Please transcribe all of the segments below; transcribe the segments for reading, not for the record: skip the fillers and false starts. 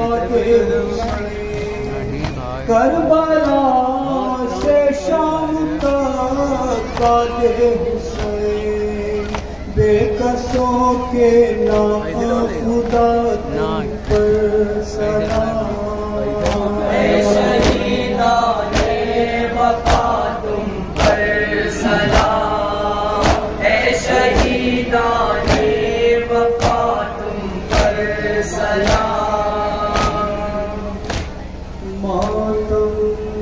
Karbala से शाम तक कादे हुसैन बेकसों के नाम खुदा पर सलाम। ऐ शहीदाने वफा तुम पर सलाम, ऐ शहीदाने वफा तुम पर सलाम। मातम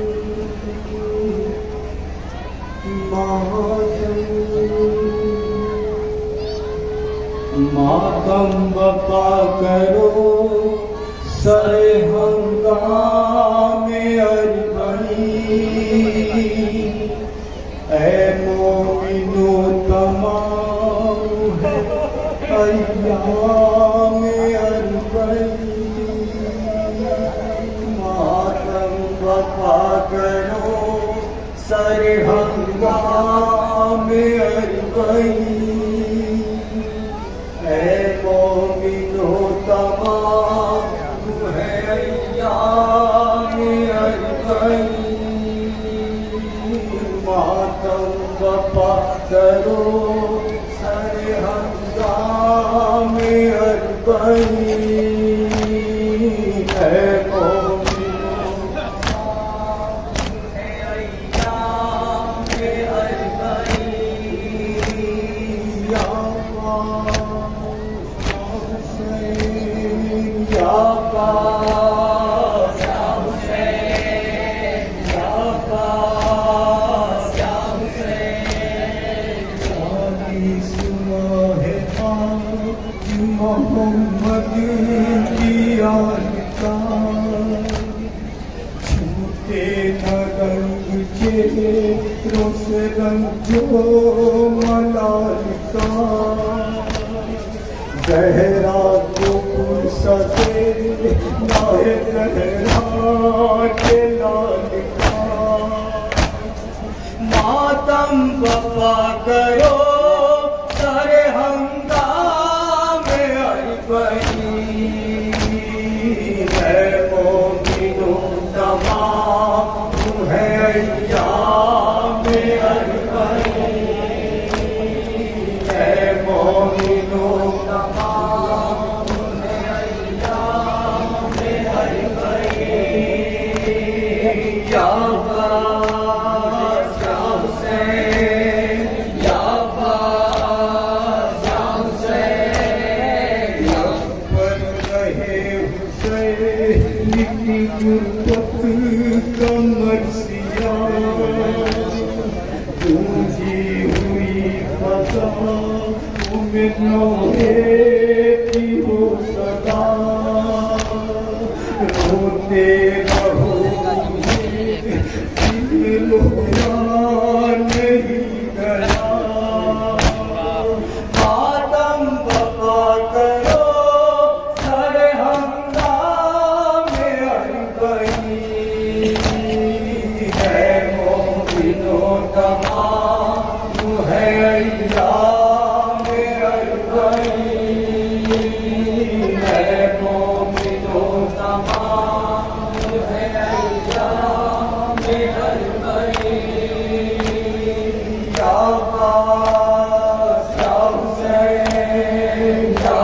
मातम बपा करो सरे हंगामे अरबई। ऐ मोमिनो तमाम है अय्यामे अरबई। मातम बपा करो सरे हंगामे अरबई। ऐ मोमिनो तमाम है अय्यामे अरबई। मातम बपा करो सरे हंगामे अरबई। ऐ मोमिनो तमाम है अय्यामे अरबई। या मोहम्मद की आलिका छूटे न रंग चेहरों से रंजो मलालिका। गहरा को फुर्सते नाहे गहरा के लालिका। मातम बपा करो सरे हंगामे अरबई। है मोमिनो तमाम है अय्यामे अरबई। है मोमिनो तमाम है अय्यामे अरबई। या कमरसिया गूंजी हुई फजा में नौहे की हो सदा। रोते रहो दिल नहीं गया। मातम बपा करो सरे हंगामे अरबई। है मोमिनो तमाम है अय्यामे अरबई। है मोमिनो तमाम है अय्यामे अरबई। या हुसैन या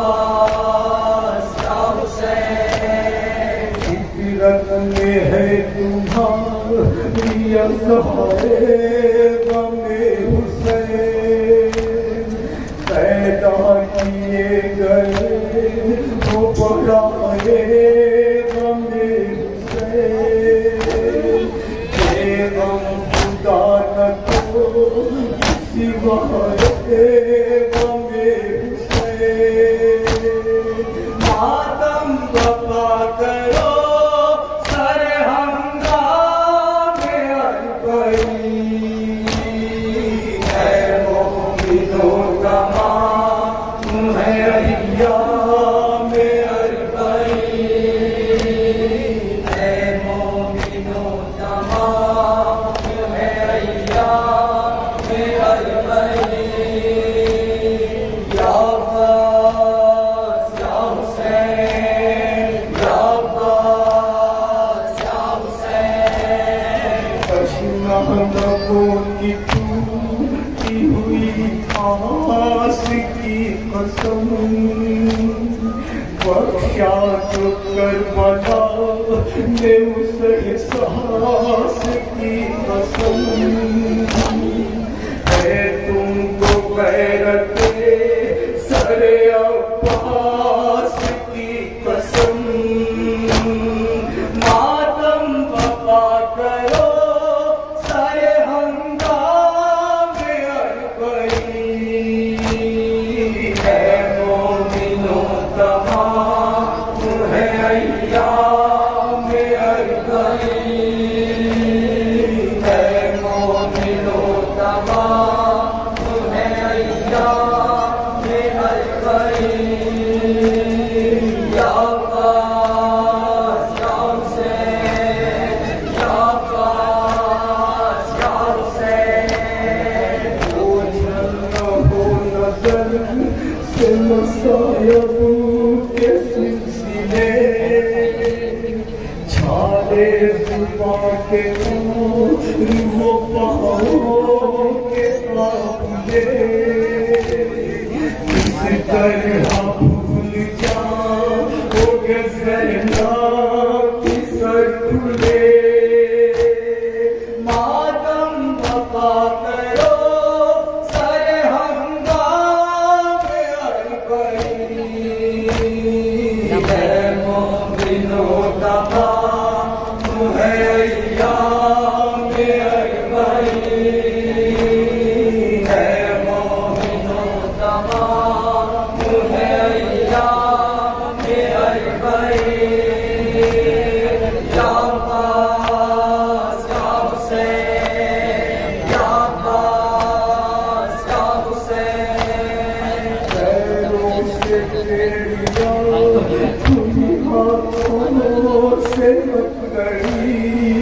हुसैन। फितरत में है तुम्हारी सहारे गमे हुसैन। पैदा किए गए वो पढ़ाए गमे हुसैन। बेगम खुदा न को सिवाए गमे हुसैन। मातम बपा करो सरे हंगामे अरबई। है मोमिनो तमाम है अय्यामे अरबई। क्या तो करबला ने उस एहसास की कसम है तुमको गैरत सरे अब्बास की कसम मातम बपा करो सारे हंगामे अरबई है मोमिनो तमाम है अय्याम अरबई है मोमिनो तमाम है अय्याम अरबई या के सिलसिले छाले जुबां के वो पहाड़ों के काबुले इस तरह भूल जाओगे ज़हरा की सर खुले मातम बपा करो सारे हंगामे अरबई है मोमिनो तमाम है अय्याम अरबई है मोमिनो तमाम है अय्याम अरबई या पास या हुसैन या पास या हुसैन पैरों से टेढ़िया खुली हाथों से मत गई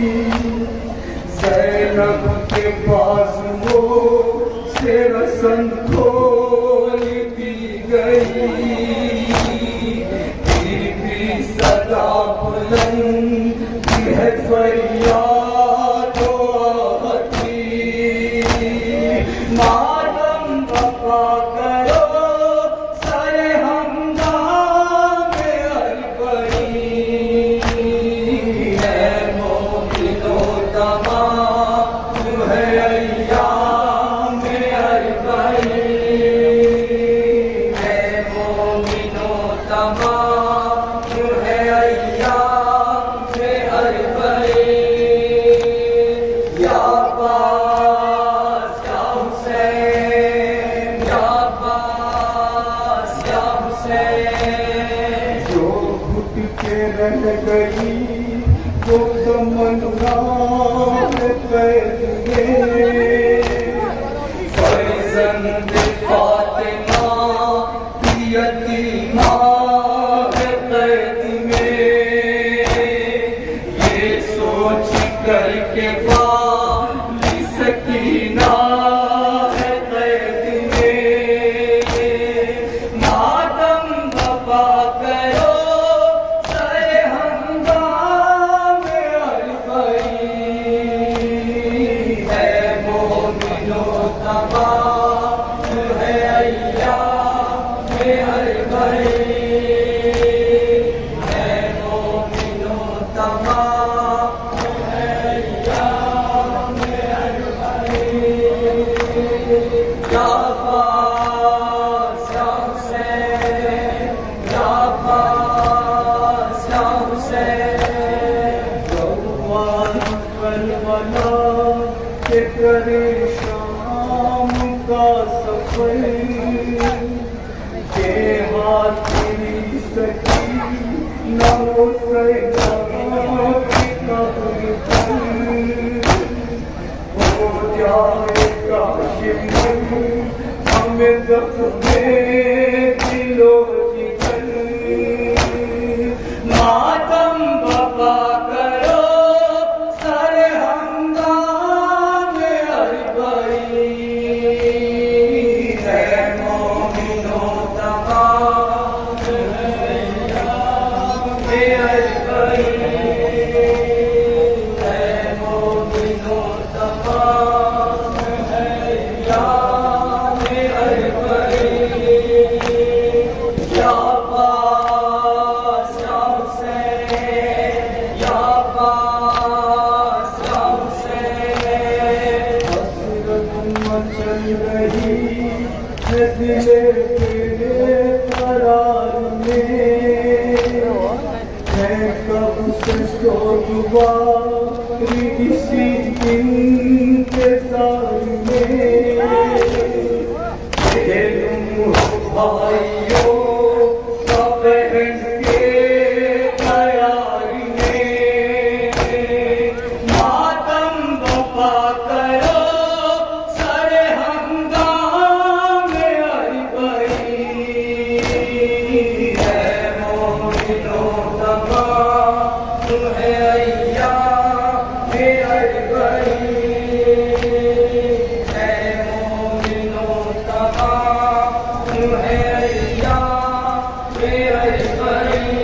ज़ैनब के बाजुओं से रसन खोल दी गई फिर भी सदा बुलंद है फरियाद आती मातम बपा करो सारे हंगामे अरबई है मोमिनो तमाम है अय्याम अरबई है मोमिनो तमाम है अय्याम अरबई या पास या हुसैन या पास या हुसैन जो घुट के रह गई वो तमन्ना कैद में फर्जंद फातिमा की यतीमा है कैद में ये सोच करके वाली सकीना है कैद में मातम बपा करो सारे हंगामे अरबई है मोमिनो तमाम है अय्याम अरबई है मोमिनो तमाम है अय्याम अरबई या पास या हुसैन या पास या हुसैन गौवान करबला के करे शाम का सफर के हाथ तेरी सकी न हो सैदा की कब्र पर हो जाएगा शिमर हमें ज़ख्मे दिलो जिगर मातम बपा करो सारे हंगामे अरबई है मोमिनो तमाम है अय्याम अरबई है मोमिनो तमाम है अय्याम अरबई जोगवारी इसी इंतजार में तुम भाइयों का बहन के तैयारी में मातम बपा करो सारे हंगामे आई बई है मोमिनो तमा तुम्हें अय्या में आई बई है मोमिनो तमा तुम्हें अय्या में आई बई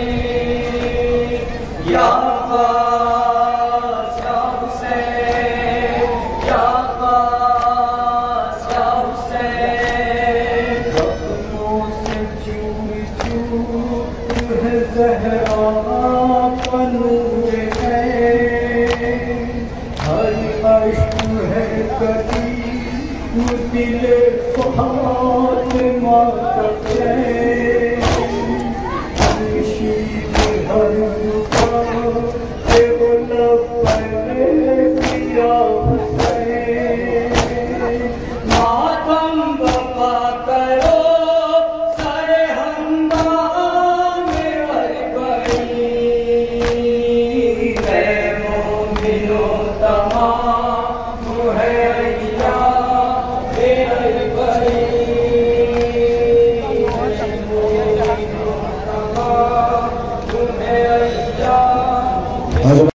या अब्बास या हुसैन या अब्बास या हुसैन जख्मों से चूर चूर है ज़हरा का नूर है हर अश्क है कभी वो दिल फातिमा तक है खुर्शीद हर जुबा पे वो लब पर पिया हुसैन मातम बपा करो सारे हंगामे आई बई है मोमिनो तमाम है अय्या में आई बई है मोमिनो तमाम है अय्या